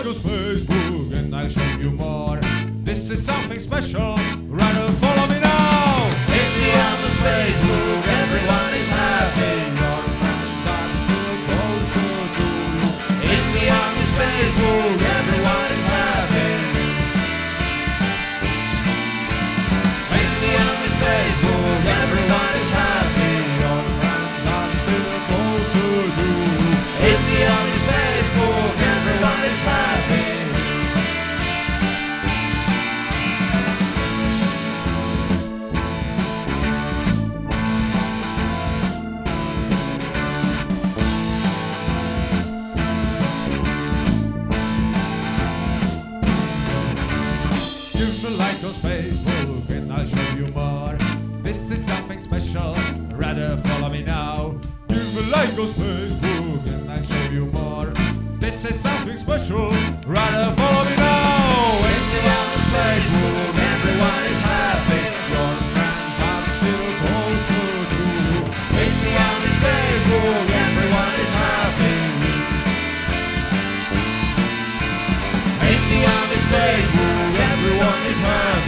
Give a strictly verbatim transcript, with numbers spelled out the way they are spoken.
like us Facebook and I'll show you more. This is something special, rather follow me now. In the endless Facebook, everyone is happy. Your friends are still closer to you. In the endless Facebook, everyone is happy. In the endless Facebook, everyone is happy. Your friends are still closer to you. In the endless Facebook, everyone is happy. Give me like on Facebook and I'll show you more. This is something special, rather follow me now. Give me like on Facebook and I'll show you more. This is something special, rather follow me now. In the endless Facebook, everyone is happy. Your friends are still closer to you. In the endless Facebook, everyone is happy. In the endless Facebook, everyone is happy.